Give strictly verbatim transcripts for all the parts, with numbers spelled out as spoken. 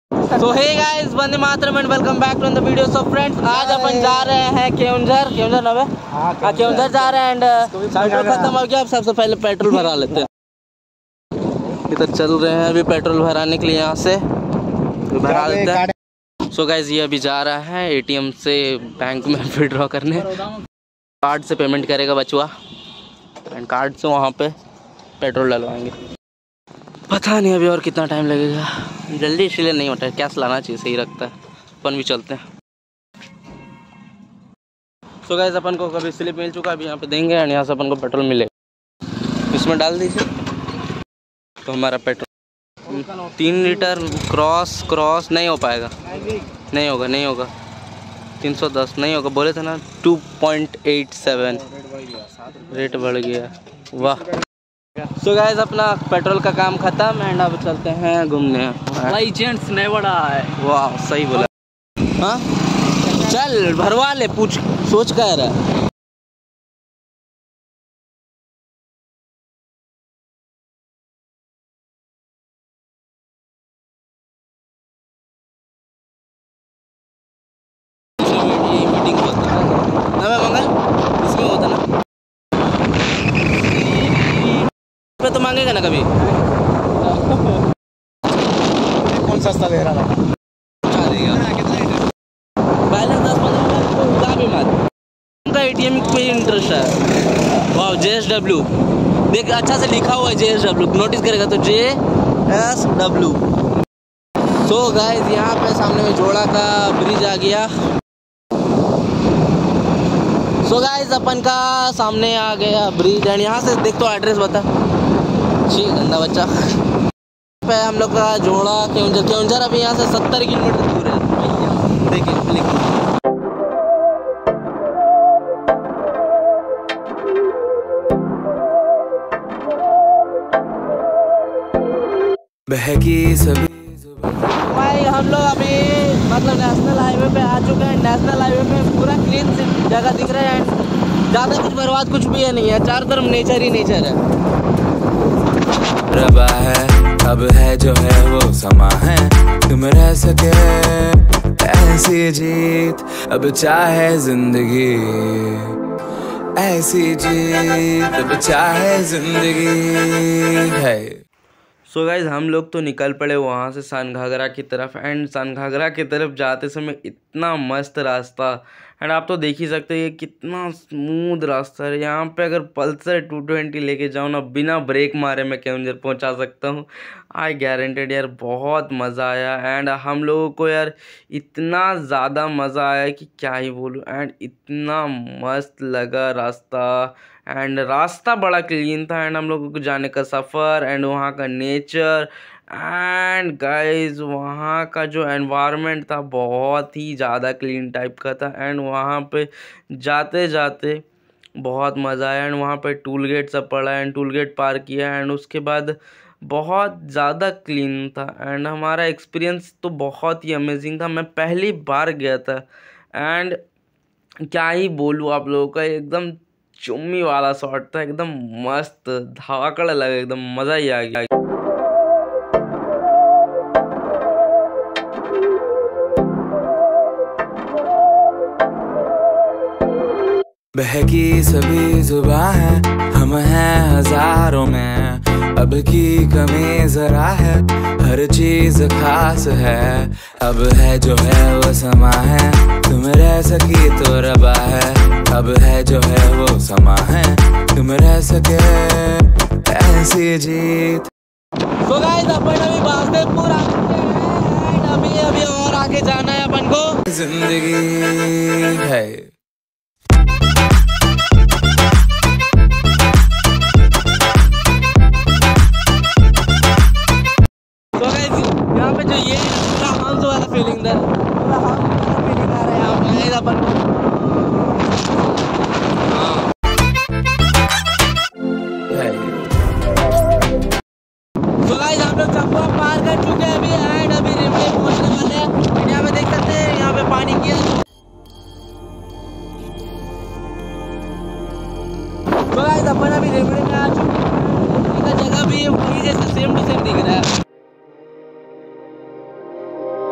So hey guys, Vande Mataram and welcome back to the video. So friends, आज अपन जा रहे हैं केओंझर। केओंझर ना हाँ केओंझर जा रहे हैं एंड पेट्रोल खत्म हो गया। अब सबसे पहले पेट्रोल भरा लेते हैं। इधर चल रहे हैं अभी पेट्रोल भराने के लिए, यहाँ से भरा लेते हैं। सो गाइस, ये अभी जा रहा है एटीएम से बैंक में विड्रॉ करने। कार्ड से पेमेंट करेगा बचुआ एंड कार्ड से वहाँ पे पेट्रोल डलवाएंगे। पता नहीं अभी और कितना टाइम लगेगा, जल्दी इसलिए नहीं होता है। कैश लाना चाहिए, सही रखता है। अपन भी चलते हैं। सो गाइस, अपन को कभी स्लिप मिल चुका है, अभी यहाँ पे देंगे एंड यहाँ से अपन को पेट्रोल मिलेगा। इसमें डाल दीजिए तो हमारा पेट्रोल तीन लीटर क्रॉस क्रॉस नहीं हो पाएगा, नहीं होगा नहीं होगा तीन सौ दस नहीं होगा, बोले थे ना two point eight seven. Rate बढ़ गया, वाह। सो गाइस, अपना पेट्रोल का काम खत्म एंड अब चलते हैं घूमने। भाई जेंट्स नहीं बड़ा है। वाह, सही बोला। हाँ चल भरवा ले, पूछ सोच कह रहा है। मीटिंग होता है ना मंगल, इसमें होता ना पे तो मांगेगा ना कभी। कौन सस्ता दे रहा था? बैलेंस दस पंद्रह भी मत। उनका एटीएम पे इंटरेस्ट है। वाह, जे एस डब्ल्यू देख, अच्छा से लिखा हुआ है जे एस डब्ल्यू। नोटिस करेगा तो J S W. So guys, यहाँ पे सामने में जोड़ा का ब्रिज आ गया। सो so गाइस, अपन का सामने आ गया ब्रिज एंड यहाँ से देख तो एड्रेस बता। छी गंदा बच्चा। पे हम लोग का जोड़ा केओंझर। केओंझर अभी यहाँ से सत्तर किलोमीटर दूर है। देखिए लिखो। बहकी सभी भाई, हम लोग अभी मतलब नेशनल हाईवे पे आ चुके हैं। नेशनल हाईवे पे पूरा क्लीन जगह दिख रहा है। ज़्यादा कुछ बर्बाद कुछ भी है नहीं है, चारों तरफ नेचर ही नेचर है। रबा है अब है जो है वो समा है, तुम रह सके ऐसी जीत। अब चाहे जिंदगी ऐसी जीत, अब चाहे जिंदगी है। सो गाइज, हम लोग तो निकल पड़े वहाँ से सनघागरा की तरफ एंड सनघागरा की तरफ जाते समय इतना मस्त रास्ता एंड आप तो देख ही सकते हो ये कितना स्मूथ रास्ता है। यहाँ पे अगर पल्सर टू ट्वेंटी लेके जाओ ना, बिना ब्रेक मारे मैं केओंझर पहुँचा सकता हूँ। आई गारंटेड यार, बहुत मज़ा आया एंड हम लोगों को यार इतना ज़्यादा मज़ा आया कि क्या ही बोलूँ। एंड इतना मस्त लगा रास्ता एंड रास्ता बड़ा क्लीन था एंड हम लोगों को जाने का सफ़र एंड वहाँ का नेचर एंड गाइस वहाँ का जो एनवायरनमेंट था बहुत ही ज़्यादा क्लीन टाइप का था एंड वहाँ पे जाते जाते बहुत मज़ा आया। एंड वहाँ पे टूल गेट सब पड़ा एंड टूल गेट पार किया एंड उसके बाद बहुत ज़्यादा क्लीन था एंड हमारा एक्सपीरियंस तो बहुत ही अमेजिंग था। मैं पहली बार गया था एंड क्या ही बोलूँ आप लोगों का, एकदम चुम्मी वाला शॉट था, एकदम मस्त धाकड़ लगा, एकदम मज़ा ही आ गया। बहकी सभी जुबां है, हम हैं हजारों में, अब की कमी जरा है, हर चीज खास है। अब है जो है वो समा है, तुम रह सकी तो रबा है। अब है जो है वो समा है, तुम रह सके ऐसी जीत। तो गाइस, अपन अभी बासदेवपुर आ चुके हैं, अभी अभी और आगे जाना है अपन को। जिंदगी है यहाँ पे जो ये पूरा हाउस वाला फीलिंग था, पूरा हाउस वाला फीलिंग आ रहा है यहाँ पे अपन को। तो गाइस, हम लोग चंपा पार कर चुके हैं अभी एंड अभी रिमले पहुंचने वाले हैं। यहाँ पे देख सकते हैं, यहाँ पे पानी की है। तो गाइस, अपन अभी रिमले में आ चुके हैं। जगह भी वही जैसे सेम टू सेम दिख रहा है।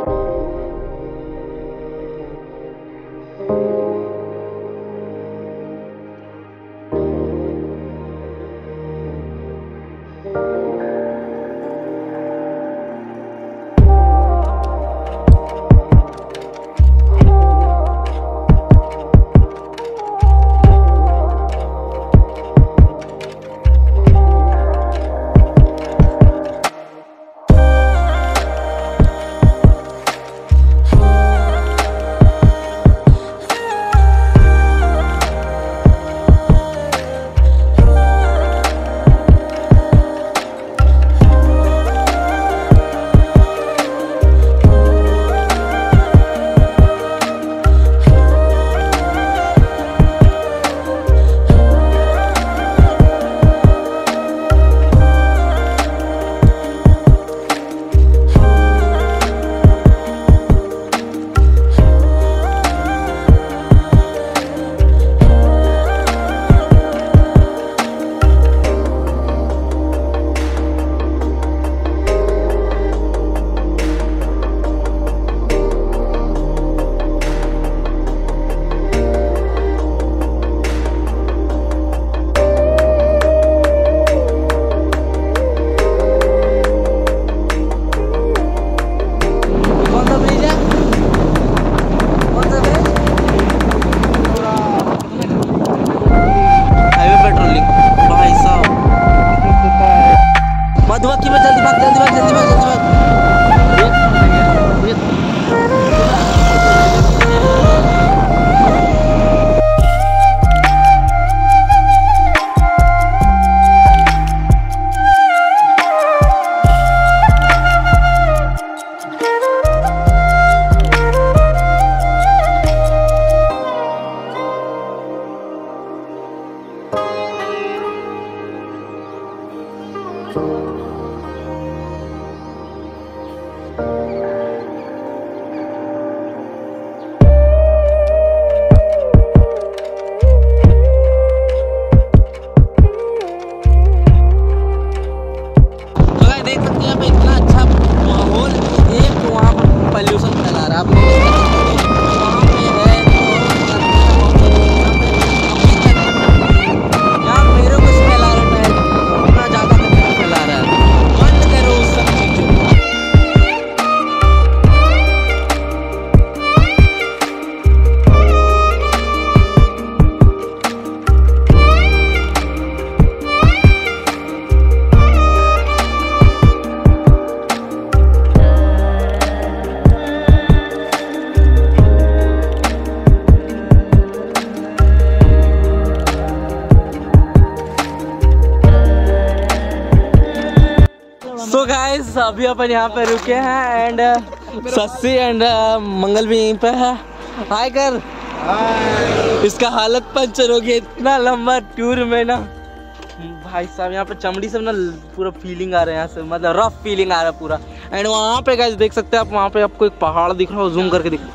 अभी अपन यहाँ पे रुके हैं एंड सस्सी एंड मंगल भी यहीं पे है। हाय कर। इसका हालत पंचर हो गया इतना लंबा टूर में ना भाई साहब। यहाँ पे चमड़ी से ना पूरा फीलिंग आ रहा है यहाँ से, मतलब रफ फीलिंग आ रहा है पूरा। एंड वहाँ पे गाइस देख सकते हैं आप, वहाँ पे आपको एक पहाड़ दिख रहा हो, जूम करके दिख,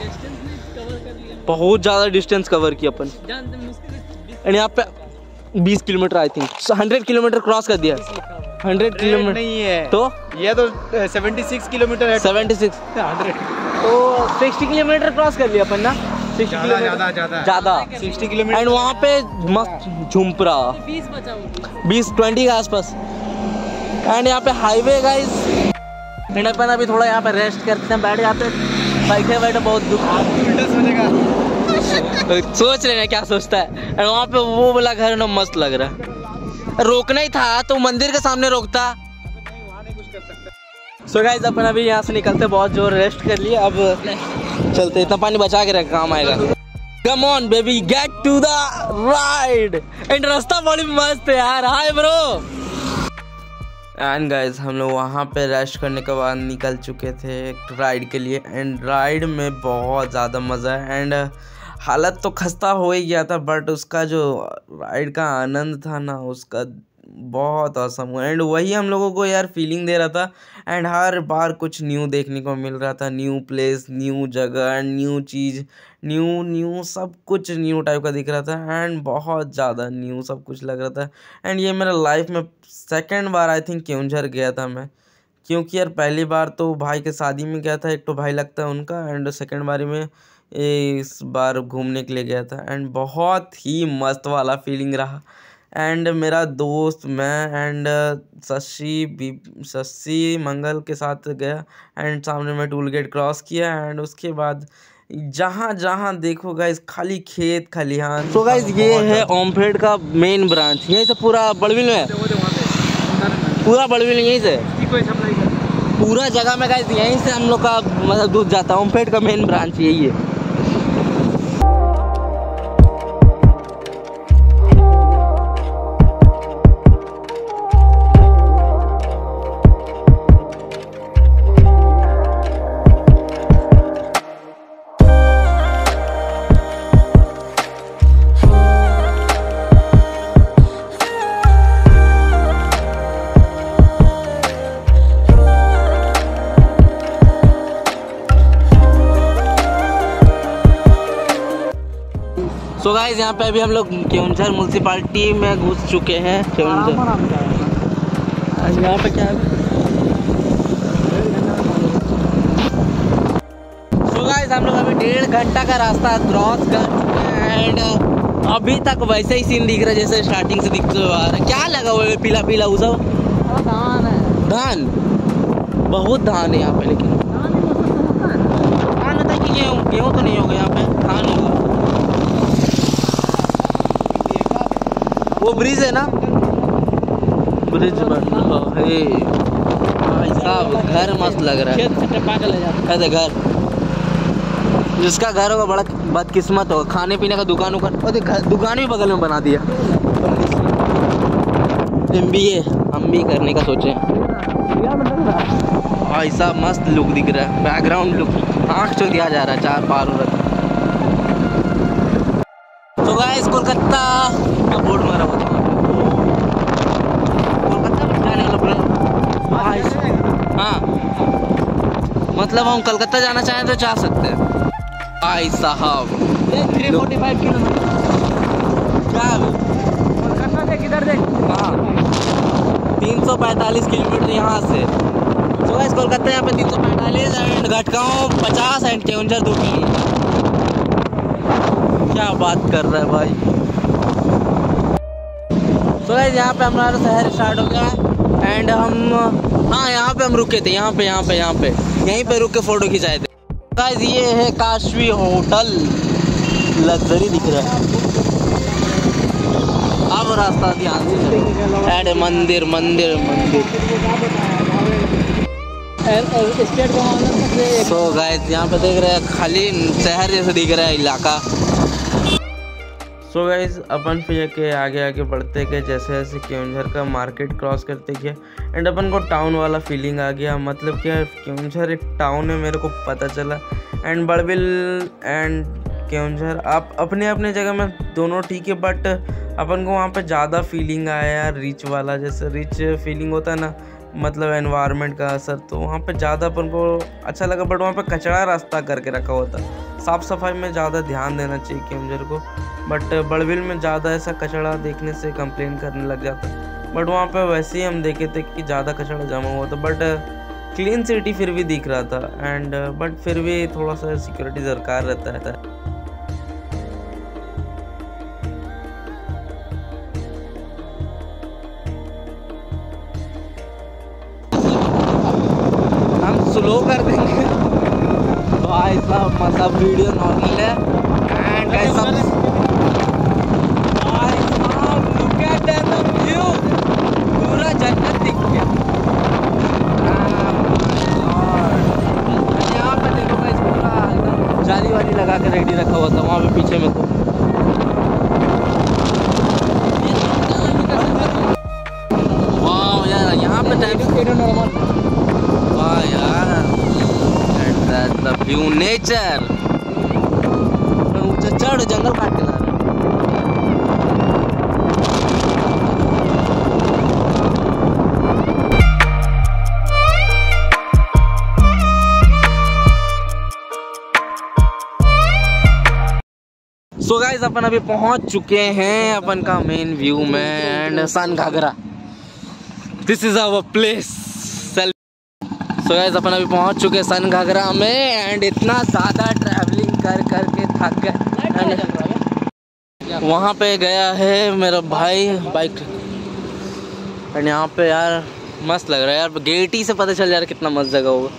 बहुत ज़्यादा डिस्टेंस कवर किया अपन। एंड यहाँ पे बीस kilometre I think hundred kilometre cross कर दिया। हंड्रेड किलोमीटर नहीं है तो ये तो सेवेंटी सिक्स किलोमीटर है। सेवेंटी सिक्स हंड्रेड तो सिक्सटी किलोमीटर क्रॉस कर लिया अपन ना। सिक्सटी किलोमीटर ज़्यादा सिक्सटी किलोमीटर। एंड वहाँ पे मस्त झुमपरा बीस ट्वेंटी के आसपास। एंड यहाँ पे हाईवे गाइस। एंड अपन अभी थोड़ा यहाँ पे रेस्ट करते हैं, बैठ जाते हैं, बैठे बैठे बहुत दुख सोच रहे हैं क्या सोचता है। एंड वहाँ पे वो वाला घर ना मस्त लग रहा है। रोकना ही था तो मंदिर के सामने रोकता। सो so गाइस अपन अभी यहाँ से निकलते, बहुत जोर रेस्ट कर लिए, अब चलते। इतना पानी बचा के रख, काम आएगा। Come on baby get to the ride. And रास्ता बड़ी मस्त है यार। Hi bro. एंड गाइस हम लोग वहाँ पे रेस्ट करने के बाद निकल चुके थे राइड के लिए। एंड राइड में बहुत ज़्यादा मज़ा है। एंड हालत तो खस्ता हो ही गया था, बट उसका जो राइड का आनंद था ना, उसका बहुत औसम हुआ। एंड वही हम लोगों को यार फीलिंग दे रहा था। एंड हर बार कुछ न्यू देखने को मिल रहा था, न्यू प्लेस, न्यू जगह, न्यू चीज़, न्यू न्यू सब कुछ न्यू टाइप का दिख रहा था। एंड बहुत ज़्यादा न्यू सब कुछ लग रहा था। एंड ये मेरा लाइफ में सेकंड बार आई थिंक केओंझर गया था मैं, क्योंकि यार पहली बार तो भाई के शादी में गया था, एक तो भाई लगता है उनका। एंड सेकंड बारी में इस बार घूमने के लिए गया था। एंड बहुत ही मस्त वाला फीलिंग रहा। एंड मेरा दोस्त, मैं एंड शशि भी शशि मंगल के साथ गया। एंड सामने में टूल गेट क्रॉस किया। एंड उसके बाद जहाँ जहाँ देखो गाइस खाली खेत खलिहान। तो गाइस ये है ओमफेड का मेन ब्रांच, यहीं से पूरा बड़बिल में, पूरा बड़बिल यहीं से पूरा जगह में गाइस यहीं से हम लोग का मतलब दूध जाता है। ओमफेड का मेन ब्रांच यही है। सो so गाइस यहाँ पे अभी हम लोग केओंझर म्यूनसिपालिटी में घुस चुके हैं। केओंझर यहाँ पे क्या है? सो so गाइस हम लोग अभी डेढ़ घंटा का रास्ता क्रॉस कर चुके हैं। एंड अभी तक वैसे ही सीन दिख रहा है जैसे स्टार्टिंग से दिखते आ रहा है। क्या लगा हुआ है पीला पीला वो सब? धान है। धान बहुत धान है यहाँ पे, लेकिन धान होता है कि गेहूँ? गेहूँ तो नहीं होगा यहाँ पे, धान होगा। वो ब्रिज है ना, ब्रिज बन रहा है भाई साहब। घर मस्त लग रहा है। ऐसे घर जिसका घर होगा बड़ा बदकिस्मत होगा। खाने पीने का दुकान उकान, दुकान भी बगल में बना दिया। एम बी ए हम भी करने का सोचे भाई साहब। मस्त लुक दिख रहा है, बैकग्राउंड लुक आँख चो दिया जा रहा है चार पार उधर। तो गाइस कोलकाता का बोर्ड मारा हुआ था, कोलकाता में जाने वाला प्लान। हाँ मतलब हम कलकत्ता जाना चाहें तो जा सकते हैं भाई साहब। थ्री फोर्टी फाइव किलोमीटर क्या कोलकाता देख, इधर देख। हाँ तीन सौ पैंतालीस किलोमीटर यहाँ से। तो गाइस कोलकाता यहाँ पे तीन सौ पैंतालीस एंड घटगांव पचास एंड केओंझर दो किलोमीटर। क्या बात कर रहा है भाई। तो गाइस यहाँ पे हमारा शहर स्टार्ट हो गया। एंड हम हाँ यहाँ पे हम रुके थे, यहाँ पे यहाँ पे यहाँ पे यहीं पे रुक के फोटो खिंचाए थे। गाइस ये है काशवी होटल, लग्जरी दिख रहा है। अब रास्ता ध्यान से। एंड मंदिर मंदिर मंदिर। तो गाइस यहाँ पे देख रहे हैं खाली शहर जैसे दिख रहा है इलाका। सो गाइज अपन फिर के आगे आगे बढ़ते गए, जैसे जैसे केओंझर का मार्केट क्रॉस करते गए एंड अपन को टाउन वाला फीलिंग आ गया। मतलब क्या केओंझर एक टाउन है, मेरे को पता चला। एंड बड़बिल एंड केओंझर आप अपने अपने जगह में दोनों ठीक है, बट अपन को वहाँ पे ज़्यादा फीलिंग आया रिच वाला, जैसे रिच फीलिंग होता है ना, मतलब एनवायरनमेंट का असर, तो वहाँ पे ज़्यादा अपन को अच्छा लगा। बट वहाँ पे कचरा रास्ता करके रखा होता, साफ़ सफाई में ज़्यादा ध्यान देना चाहिए केओंझर को। बट बड़बिल में ज़्यादा ऐसा कचरा देखने से कंप्लेन करने लग जाता। बट वहाँ पे वैसे ही हम देखे थे कि ज़्यादा कचरा जमा हुआ था, बट क्लीन सिटी फिर भी दिख रहा था। एंड बट फिर भी थोड़ा सा सिक्योरिटी दरकार रहता है। हम स्लो कर देंगे भाई साहब, मतलब वीडियो नॉर्मल है। एंड गाइस सब भाई साहब लुक एट द व्यू, पूरा जन्नत दिख गया। यहाँ पे देखो गाइस, पूरा एकदम जाली वाली लगा के रेडी रखा हुआ था वहाँ पे पीछे में। तो वाह यार, यहाँ पे टाइम नॉर्मल यार, and that's the view nature. ऊंचा चढ़ जंगल काट के ला रहा है। सो गाइस अपन अभी पहुंच चुके हैं अपन का मेन व्यू में and Sanaghagara. This is our place. So guys अपन अभी पहुंच चुके हैं सन घाघरा में एंड इतना ज़्यादा ट्रैवलिंग कर कर के थक गए। वहाँ पे गया है मेरा भाई बाइक एंड यहाँ पे यार मस्त लग रहा है यार। गेट ही से पता चल जा रहा है कितना मस्त जगह होगा।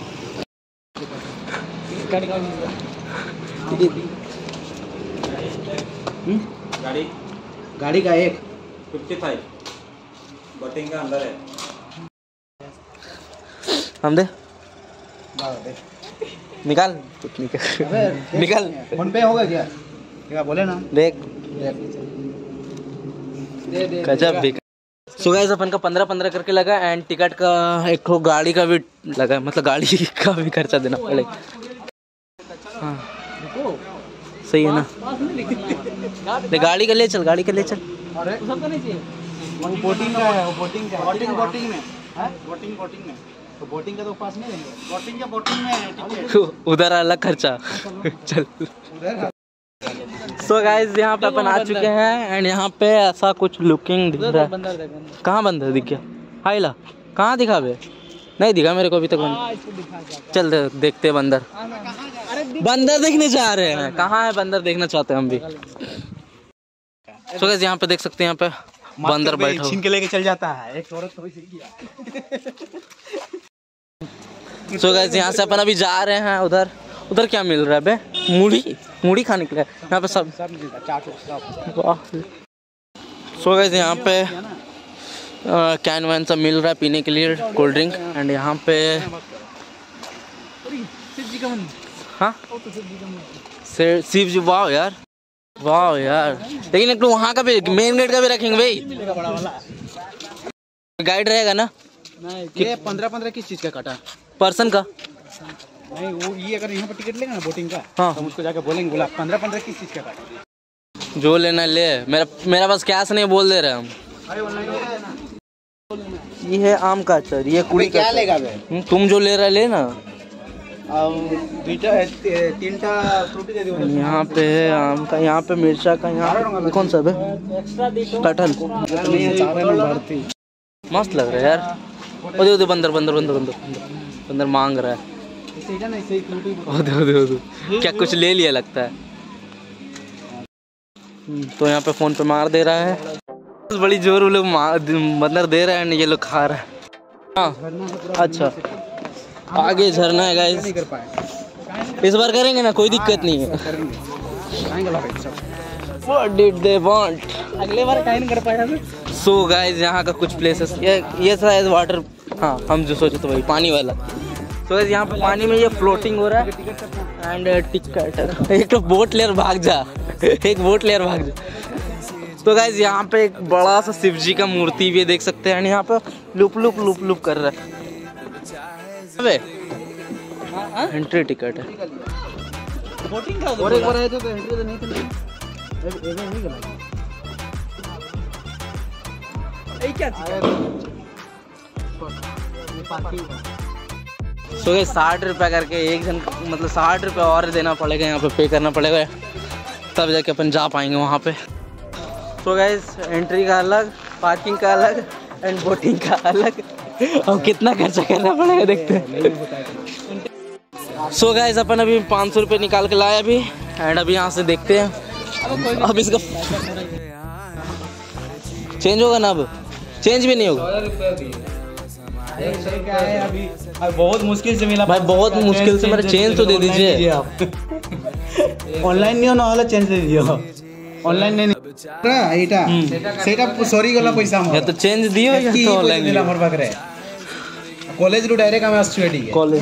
गाड़ी गाड़ी का एक फिफ्टी फाइव बोटिंग का अंदर है। हम दे निकाल कुछ निकाल निकाल फोन पे होगा क्या? क्या बोले ना, देख दे दे गजब भी। सो गाइस अपन का पंद्रह पंद्रह करके लगा एंड टिकट का एक ठो गाड़ी का भी लगा, मतलब गाड़ी का भी खर्चा देना पड़ेगा। हाँ सही है ना, ले गाड़ी का ले चल, गाड़ी का ले चल। अरे सबका नहीं चाहिए, वो बोटिंग का है, वो बोटिंग का बोटिंग बोटिंग में है, बोटिंग बोटिंग में तो बोटिंग का तो पास नहीं देंगे, बोटिंग का बोटिंग में टिकट उधर अलग खर्चा चल उधर। सो गाइस यहाँ पे अपन आ चुके हैं एंड यहाँ पे ऐसा कुछ लुकिंग दिख रहा है। कहाँ बंदर दिख गया? हाई ला कहाँ दिखा बे? नहीं दिखा मेरे को अभी तक बंदर। चल दे, देखते हैं बंदर। बंदर देखने जा रहे हैं, कहाँ है बंदर देखना चाहते हैं हम भी। सो गाइस यहाँ पे देख सकते हैं, यहाँ पे बंदर बैठा छीन के लेके चल जाता है एक औरत तो किया। सो गाइस यहाँ से अपन अभी जा रहे हैं उधर। उधर क्या मिल रहा है बे? मूढ़ी मूढ़ी खाने के लिए यहाँ पे सब। सो गाइस यहाँ पे कैन वैन सब मिल रहा है पीने के लिए, कोल्ड ड्रिंक। एंड यहाँ पे हाँ शिव जी, वाह यार वाह यार। लेकिन एक तो वहाँ का भी मेन गेट का भी रखेंगे भाई, गाइड रहेगा ना। ये पंद्रह पंद्रह किस चीज का काटा? पर्सन का नहीं, वो ये अगर यहाँ पर टिकट लेगा ना बोटिंग का, हाँ तो उसको जाके बोलेंगे, बोला पंद्रह पंद्रह किस चीज का काटा? जो लेना ले, मेरा मेरा पास कैश नहीं, बोल दे रहे हम। ये है आम का अचार, ये कुड़ी का क्या लेगा बे? तुम जो ले रहा ले ना। यहाँ पे है आम का, यहाँ पे मिर्चा का, यहाँ कौन सा है कटहल। मस्त लग रहा है यार। ओदे ओदे बंदर बंदर बंदर बंदर बंदर मांग रहा है। ओदे ओदे ओदे क्या कुछ ले लिया लगता है। तो यहाँ पे फोन पे मार दे रहा है, बड़ी जोर वो लोग बंदर दे रहा है, ये लोग खा रहा है। हाँ अच्छा, आगे झरना है गाइस, इस बार करेंगे ना, कोई दिक्कत नहीं है। What did they want? अगले बार काहे नहीं कर पाया? सो गाइस यहाँ का कुछ प्लेसेस, ये ये शायद वाटर, हाँ हम जो सोचे तो वही पानी वाला। सो गाइस यहाँ पे पानी में ये फ्लोटिंग हो रहा है एंड टिकट। एक तो बोट लेयर भाग जा, एक बोट लेयर भाग जा। तो गाइज यहाँ पे एक बड़ा सा शिव जी का मूर्ति भी देख सकते हैं, यहाँ पे लुप लुप लुप लुप कर रहा है। एंट्री टिकट है। और एक बार आए थे तो एंट्री तो नहीं थी। क्या सो गए साठ रुपये करके एक जन, मतलब साठ रुपये और देना पड़ेगा, यहाँ पे पे करना पड़ेगा, तब जाके अपन जा पाएंगे वहाँ पे। सो गाइस एंट्री का अलग, पार्किंग का अलग एंड बोटिंग का अलग, और कितना खर्चा करना पड़ेगा देखते हैं। सो गाइस अपन अभी पाँच सौ रुपये निकाल के लाए अभी, एंड अभी यहाँ से देखते हैं अब इसका चेंज होगा ना, अब चेंज भी नहीं होगा। अभी बहुत मुश्किल से मिला भाई, बहुत मुश्किल से, मेरा चेंज तो दे दीजिए आप। ऑनलाइन नहीं होना वाला चेंज दे दियो, ऑनलाइन नहीं एटा सेटा सॉरी गला पैसा या तो चेंज दियो या तो ऑनलाइन दिला हमर पाखरे कॉलेज रू डायरेक्ट हम आसछु एडी कॉलेज।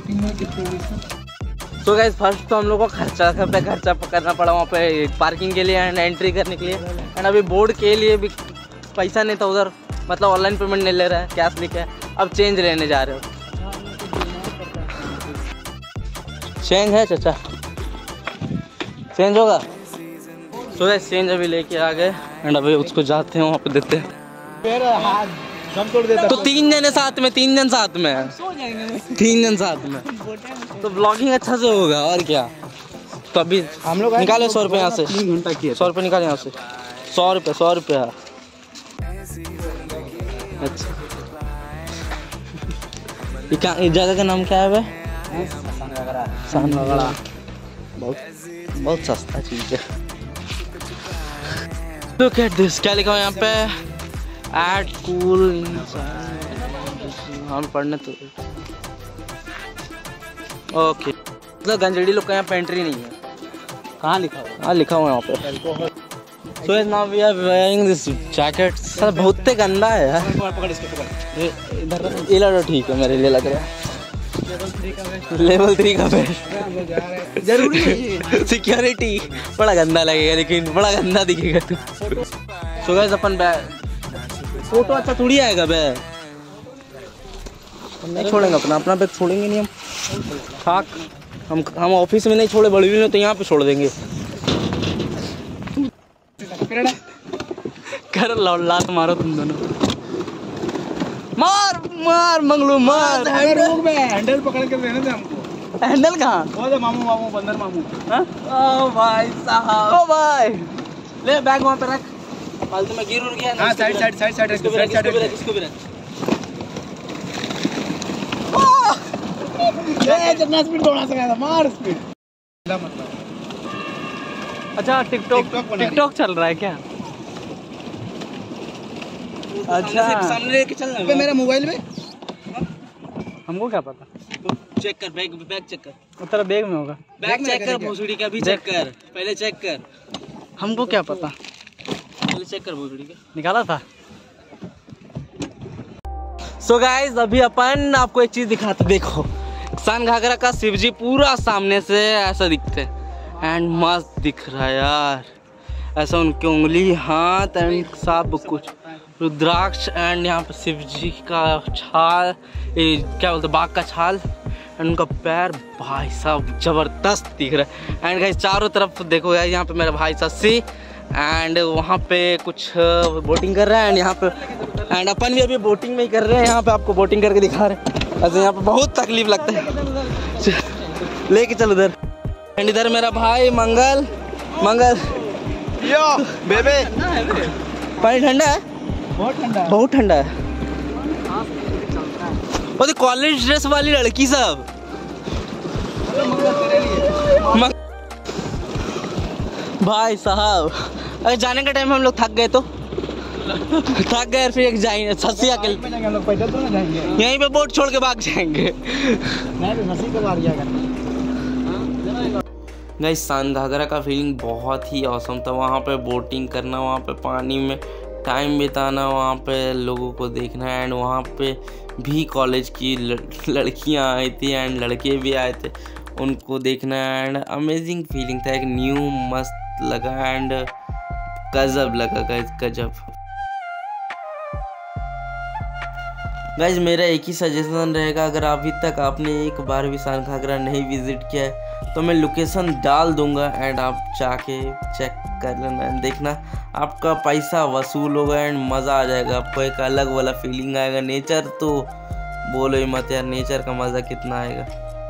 तो गाइस फर्स्ट तो हम लोग को खर्चा पे खर्चा करना पड़ा वहाँ पे पार्किंग के लिए एंड एंट्री करने के लिए, एंड अभी बोर्ड के लिए भी पैसा नहीं था उधर, मतलब ऑनलाइन पेमेंट नहीं ले रहा है, कैश लिखा है। अब चेंज लेने जा रहे हो। चेंज है चाचा, चेंज होगा। तो गाइस चेंज अभी लेके आ गए एंड अभी उसको जाते हैं वहाँ पे देते हैं। फिर हाथ दम तोड़ देता तो तीन जने साथ में, तीन जन साथ में, तीन जन साथ में तो ब्लॉगिंग अच्छा से होगा और क्या। तो अभी हम लोग निकाले सौ रुपये यहाँ से, तीन घंटा किया सौ रुपये निकाले यहाँ से, सौ रुपये सौ रुपये। अच्छा ये क्या, इस जगह का नाम क्या है भाई? सान घाघरा। बहुत बहुत सस्ता चीज़ है। Look at this, क्या लिखा हुआ है यहाँ पे? एट कूल। हम पढ़ने तो ओके, मतलब गंजड़ी लोग का यहाँ पे एंट्री नहीं है। कहाँ लिखा हुआ? हाँ लिखा हुआ है यहाँ पे। So now we are wearing this jacket। Sir बहुत गंदा है यार। पकड़ इसको पकड़। इधर ये लो, ठीक है मेरे लिए लग रहा है। लेवल थ्री का बेस्ट जरूरी है। सिक्योरिटी बड़ा गंदा लगेगा, लेकिन बड़ा गंदा दिखेगा तू। सो गाइस अपन बैग फोटो अच्छा थोड़ी आएगा बे, हम नहीं छोड़ेंगे अपना अपना बैग छोड़ेंगे नहीं हम। खाक हम हम ऑफिस में नहीं छोड़े, बड़ी में तो यहाँ पे छोड़ देंगे। कर लो लात मारो तुम दोनों, मार मार मंगलू मार। हैंडल पकड़ के देने थे हमको। हैंडल कहाँ? वो दे मामू मामू बंदर मामू। हाँ? ओ भाई साहब, ओ भाई ले बैग वहाँ पे रख, फालतू में गिर उड़ गया। हाँ साइड साइड साइड साइड इसको भी रख, इसको भी रख, इसको भी रख। ये जितना स्पीड दौड़ा सका था, मार स्पीड। मतलब अच्छा टिकटॉक टिकटॉक चल रहा है क्या? अच्छा सामने लेके चलना पे मेरा मोबाइल में हमको क्या पता। चेक कर बैग, बैग चेक कर, तेरा बैग में होगा। बैग चेक कर, भोसड़ी का भी चेक कर, पहले चेक कर। हमको क्या पता, पहले चेक कर भोसड़ी का। निकाला था। सो so गाइस अभी अपन आपको एक चीज दिखाते, देखो सान घाघरा का शिवजी पूरा सामने से ऐसा दिखते एंड मस्त दिख रहा है यार, ऐसा उनकी उंगली, हाथ एंड सब कुछ, रुद्राक्ष एंड यहाँ पे शिव जी का छाल, ये क्या बोलते बाघ का छाल एंड उनका पैर, भाई साहब जबरदस्त दिख रहा है। एंड गाइस चारों तरफ देखो यार, यहाँ पे मेरा भाई सस्सी एंड वहाँ पे कुछ बोटिंग कर रहा है एंड यहाँ पे एंड अपन भी अभी बोटिंग में ही कर रहे हैं, यहाँ पे आपको बोटिंग करके दिखा रहे हैं। ऐसे यहाँ पे बहुत तकलीफ लगता है, लेके चल उधर। एंड इधर मेरा भाई मंगल, मंगल यो बेबे पानी ठंडा है, बहुत ठंडा है, बहुत ठंडा है। वो तो कॉलेज ड्रेस वाली लड़की सब मंग... भाई साहब अगर जाने का टाइम हम लोग थक गए तो थक गए फिर एक जाएंगे ससिया के हम लोग पैदल तो ना जाएंगे, यहीं पे बोट छोड़ के भाग जाएंगे। मैं भी मसीह को मार जाएगा। गाइस सान घाघरा का फीलिंग बहुत ही औसम था, वहाँ पे बोटिंग करना, वहाँ पे पानी में टाइम बिताना, वहाँ पे लोगों को देखना एंड वहाँ पे भी कॉलेज की लड़कियाँ आई थी एंड लड़के भी आए थे, उनको देखना एंड अमेजिंग फीलिंग था, एक न्यू मस्त लगा एंड गजब लगा गाइस, गजब। गाइस मेरा एक ही सजेशन रहेगा, अगर अभी तक आपने एक बार भी सान घाघरा नहीं विजिट किया है तो मैं लोकेशन डाल दूंगा एंड आप जाके चेक कर लेना, देखना आपका पैसा वसूल होगा एंड मज़ा आ जाएगा। आपको एक अलग वाला फीलिंग आएगा। नेचर तो बोलो ही मत यार, नेचर का मज़ा कितना आएगा।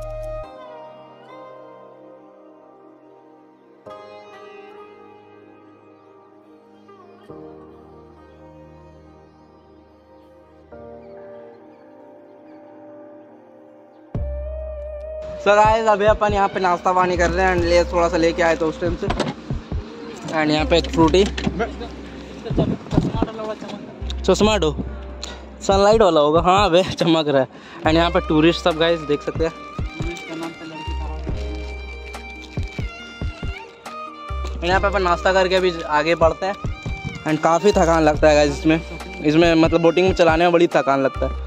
सो गाइस अभी अपन यहाँ पे नाश्ता पानी कर रहे हैं एंड ले थोड़ा सा लेके आए तो उस टाइम से। एंड यहाँ पे एक फ्रूटी चश्मा डो सनलाइट वाला होगा, हाँ अबे चमक रहा है। एंड यहाँ पे टूरिस्ट सब गाइस देख सकते हैं। यहाँ पे अपन नाश्ता करके अभी आगे बढ़ते हैं एंड काफ़ी थकान लगता है गाइस इसमें इसमें मतलब बोटिंग में चलाने में बड़ी थकान लगता है।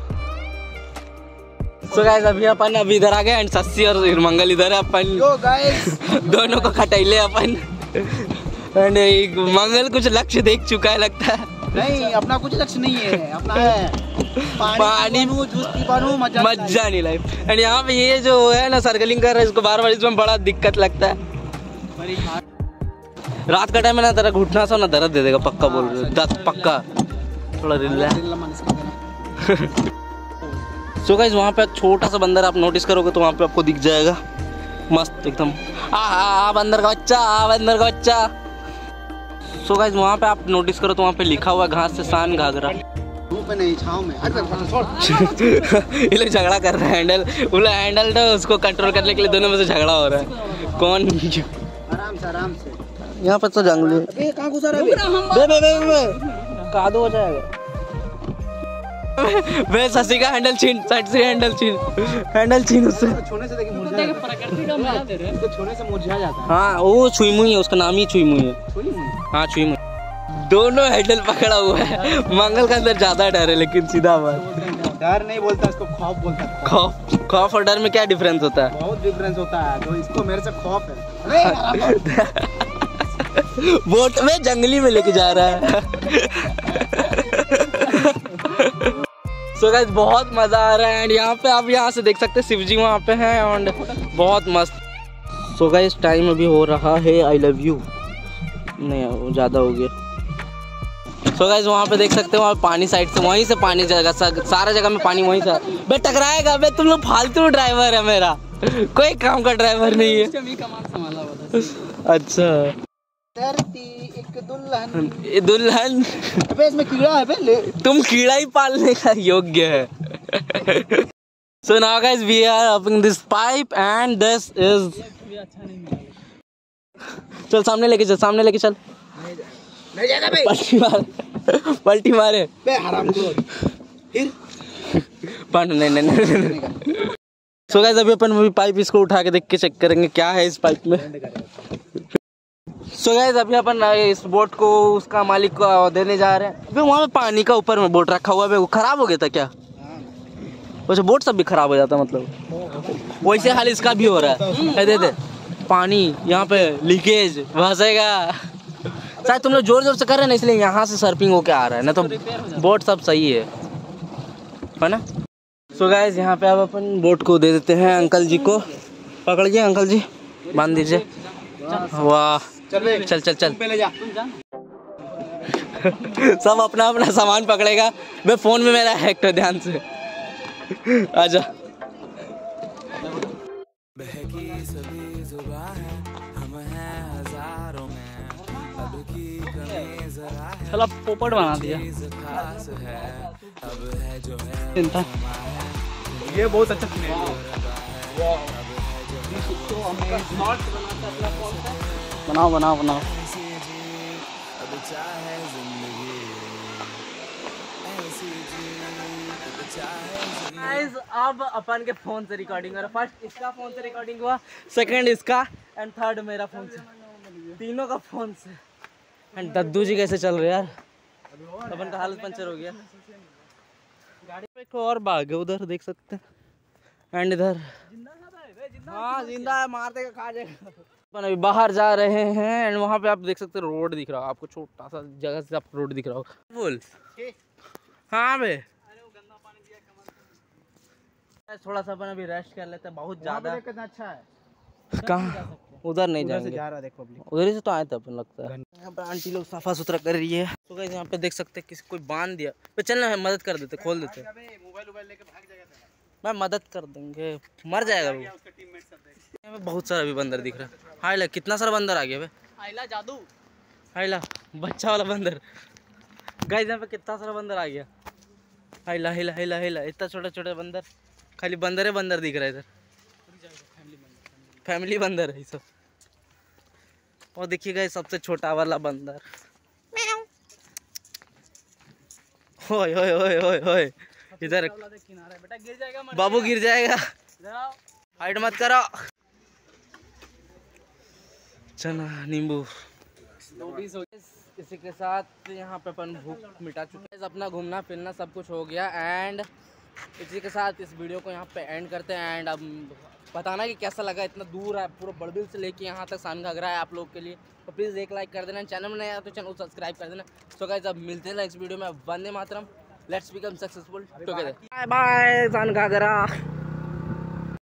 सो गाइस अभी अपन अभी इधर आ गए एंड सस्सी और मंगल इधर है। अपन दोनों को खटैले अपन एंड मंगल कुछ लक्ष्य देख चुका है लगता है। नहीं अपना कुछ लक्ष्य नहीं है, अपना है पानी पानी मजा मजा नहीं लाइफ। एंड यहाँ पे ये जो है ना सर्कलिंग कर रहा है इसको बार बार, इसमें बड़ा दिक्कत लगता है। रात का टाइम में ना तेरा घुटना सा ना दर्द दे देगा पक्का, बोल रहे दस पक्का थोड़ा रिलैक्स। सो गाइस वहाँ पे छोटा सा बंदर आप नोटिस करोगे तो वहाँ पे आपको दिख जाएगा मस्त एकदम, आ आ बंदर का बच्चा, आ बंदर का बच्चा। सो गाइस वहाँ पे आप नोटिस करो तो वहाँ पे लिखा हुआ घास से सान घाघरा। नहीं छाँव में ये लोग झगड़ा कर रहे हैं, हैंडल बोला हैंडल तो उसको कंट्रोल करने के लिए दोनों में से झगड़ा हो रहा है कौन। आराम से आराम से, यहाँ पे तो जंगली है। कहाँ घुसा रहा है, कादो हो जाएगा। वे ससी का हैंडल छीन, साइड से हैंडल छीन, हैंडल छीन उससे। छोने से देखिए मुरझा जाता है, प्रकृति का मजा दे रहे हैं, इसको छोने से मुरझा जाता है। हाँ वो छुई मुई है, उसका नाम ही छुई मुई है। हाँ छुई मुई। दोनों हैंडल पकड़ा हुआ है। मंगल का अंदर ज्यादा डर है लेकिन सीधा बात, डर नहीं बोलता इसको खौफ बोलता है। खौफ, खौफ और डर में क्या डिफरेंस होता है? बहुत डिफरेंस होता है, तो इसको मेरे से खौफ है। बोट में जंगली में लेके जा रहा है। सो गाइस बहुत मजा आ रहा है एंड यहाँ पे आप यहाँ से देख सकते हैं शिव जी वहाँ पे हैं एंड बहुत मस्त। सो गाइस टाइम अभी हो रहा है आई लव यू, नहीं वो ज़्यादा हो गया। सो गाइस वहाँ पे देख सकते हो वहाँ पानी साइड से, वहीं से पानी जगह सारा जगह में पानी वहीं से। बे टकराएगा बे, तुम लोग फालतू ड्राइवर है, मेरा कोई काम का ड्राइवर नहीं है। अच्छा एक दुल्हन, दुल्हन अबे इसमें कीड़ा है बे, ले तुम कीड़ा ही पालने का योग्य है। So now guys we are opening this pipe and this is, चल सामने लेके चल, सामने लेके चल। नहीं जाएगा बे, पलटी मार, पलटी मारे बे हरामखोर। फिर पंड नहीं नहीं नहीं। सो गाइस अभी अपन पाइप इसको उठा के देख के चेक करेंगे क्या है इस पाइप में। सो गाइस अभी अपन इस बोट को उसका मालिक को देने जा रहे हैं। अभी वहाँ पे पानी का ऊपर में बोट रखा हुआ है, वो खराब हो गया था क्या? वैसे बोट सब भी खराब हो जाता मतलब, वैसे हाल इसका भी हो रहा है। दे दे पानी यहाँ पे लीकेज फंसेगा शायद, तुम लोग जोर जोर से कर रहे हैं ना इसलिए यहाँ से सर्फिंग होके आ रहा है, ना तो बोट सब सही है है ना। सो गाइस यहाँ पे अब अपन बोट को दे देते हैं अंकल जी को। पकड़िए अंकल जी, बांध दीजिए। वाह चल चल चल चल पहले जा। सब अपना अपना सामान पकड़ेगा। मैं फोन में मेरा हैक है, ध्यान से आजा। बहकी सभी जुबां है, हम हैं हजारों में, अब की कमी जरा है, चल अब पोपट बना दिया। चीज़ खास है, अब है जो है ये बहुत अच्छा बनाओ बनाओ बनाओ। अब चाहे जिंदगी ऐसी जी, अब चाहे गाइस अब अपन के फोन से रिकॉर्डिंग हो रहा है। फर्स्ट इसका फोन से रिकॉर्डिंग हुआ, सेकंड इसका एंड थर्ड मेरा फोन से, तीनों का फोन से। एंड दद्दू जी कैसे चल रहे यार, अपन का हालत पंचर हो गया। गाड़ी पे एक और बाग है उधर देख सकते हैं एंड इधर हाँ जिंदा है, मार देगा, खा जाएगा। अपन अभी बाहर जा रहे हैं एंड वहाँ पे आप देख सकते हो रोड दिख रहा हो आपको, छोटा सा जगह से आप रोड दिख रहा हो। बोल हाँ बे, थोड़ा सा अपन अभी रेस्ट कर लेते हैं, बहुत ज्यादा। कितना अच्छा है। कहाँ? उधर नहीं उधर से जाएंगे, जा रहा है देख पब्लिक। उधर ही से तो आए थे अपन, लगता है। यहाँ पे आंटी लोग सफा सुथरा कर रही है। तो गाइस यहाँ पे देख सकते हैं किसी कोई बांध दिया, पे चलना है मदद कर देते, खोल देते। मोबाइल मोबाइल लेके भाग जाएगा तेरा। मैं मदद कर देंगे, मर जाएगा वो। यहाँ पे बहुत सारा अभी बंदर दिख रहा है। हाय ला, कितना सारा बंदर आ गया बे। आइला जादू। हाय ला, बच्चा वाला बंदर। गाइस यहाँ पे कितना सारा बंदर आ गया। हाय ला हाय ला हाय ला हाय ला, इतना छोटा छोटा बंदर, खाली बंदर है बंदर दिख रहा है इधर। फैमिली बंदर है ये सब। और देखिए गाइस सबसे छोटा वाला बंदर। ओए ओए ओए ओए ओए, इधर बेटा गिर जाएगा, बाबू गिर जाएगा, हाइट मत करो। चना नींबू। इसी के साथ यहाँ पे अपन भूख मिटा चुके हैं, अपना घूमना फिरना सब कुछ हो गया। एंड इसी के साथ इस वीडियो को यहाँ पे एंड करते हैं। एंड अब बताना कि कैसा लगा, इतना दूर है पूरा बड़बिल से लेके यहाँ तक सान घाघरा है आप लोग के लिए। तो प्लीज़ एक लाइक कर देना, चैनल में नया तो चैनल सब्सक्राइब कर देना। सो गाइस अब मिलते हैं नेक्स्ट वीडियो में। Vande Mataram, let's become successful together. Bye bye सान घाघरा।